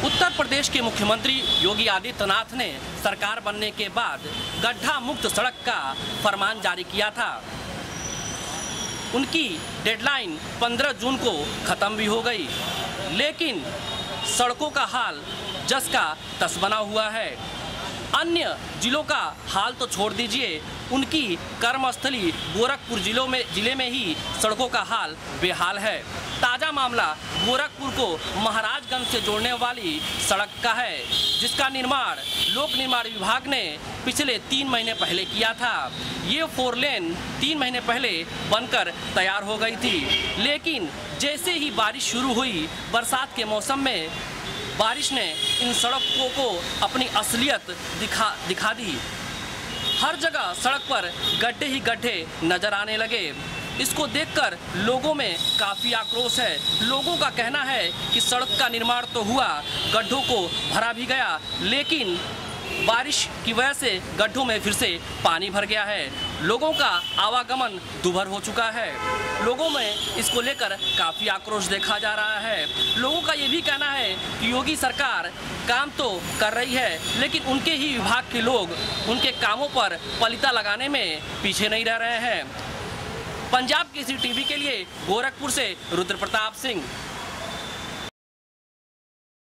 उत्तर प्रदेश के मुख्यमंत्री योगी आदित्यनाथ ने सरकार बनने के बाद गड्ढा मुक्त सड़क का फरमान जारी किया था। उनकी डेडलाइन 15 जून को ख़त्म भी हो गई, लेकिन सड़कों का हाल जस का तस बना हुआ है। अन्य जिलों का हाल तो छोड़ दीजिए, उनकी कर्मस्थली गोरखपुर जिले में ही सड़कों का हाल बेहाल है। ताज़ा मामला गोरखपुर को महाराजगंज से जोड़ने वाली सड़क का है, जिसका निर्माण लोक निर्माण विभाग ने पिछले 3 महीने पहले किया था। ये 4 लेन 3 महीने पहले बनकर तैयार हो गई थी, लेकिन जैसे ही बारिश शुरू हुई, बरसात के मौसम में बारिश ने इन सड़कों को अपनी असलियत दिखा दी। हर जगह सड़क पर गड्ढे ही गड्ढे नजर आने लगे। इसको देखकर लोगों में काफ़ी आक्रोश है। लोगों का कहना है कि सड़क का निर्माण तो हुआ, गड्ढों को भरा भी गया, लेकिन बारिश की वजह से गड्ढों में फिर से पानी भर गया है। लोगों का आवागमन दुभर हो चुका है। लोगों में इसको लेकर काफ़ी आक्रोश देखा जा रहा है। लोगों का ये भी कहना है कि योगी सरकार काम तो कर रही है, लेकिन उनके ही विभाग के लोग उनके कामों पर पलीता लगाने में पीछे नहीं रह रहे हैं। पंजाब केसरी टीवी के लिए गोरखपुर से रुद्र प्रताप सिंह।